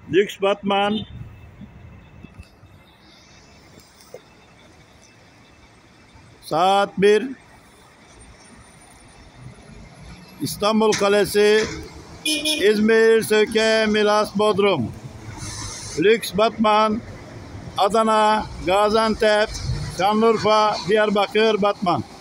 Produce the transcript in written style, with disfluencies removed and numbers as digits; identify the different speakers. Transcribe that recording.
Speaker 1: Lüks Batman, saat 1, İstanbul Kalesi, İzmir, Söke, Milas, Bodrum. Lüks Batman, Adana, Gaziantep, Şanlıurfa, Diyarbakır, Batman.